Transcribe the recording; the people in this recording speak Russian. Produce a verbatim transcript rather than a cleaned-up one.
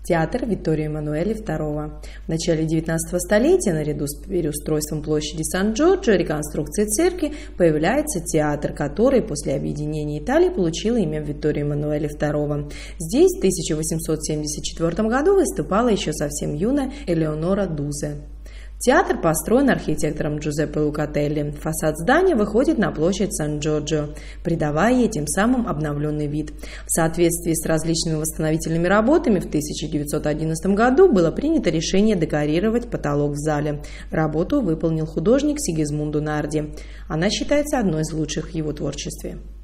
Театр Витторио Эммануэля второго. В начале девятнадцатого столетия, наряду с переустройством площади Сан-Джорджо и реконструкцией церкви, появляется театр, который после объединения Италии получил имя Витторио Эммануэля второго. Здесь в тысяча восемьсот семьдесят четвёртом году выступала еще совсем юная Элеонора Дузе. Театр построен архитектором Джузеппе Лукателли. Фасад здания выходит на площадь Сан-Джорджо, придавая ей тем самым обновленный вид. В соответствии с различными восстановительными работами в тысяча девятьсот одиннадцатом году было принято решение декорировать потолок в зале. Работу выполнил художник Сигизмундо Нарди. Она считается одной из лучших в его творчестве.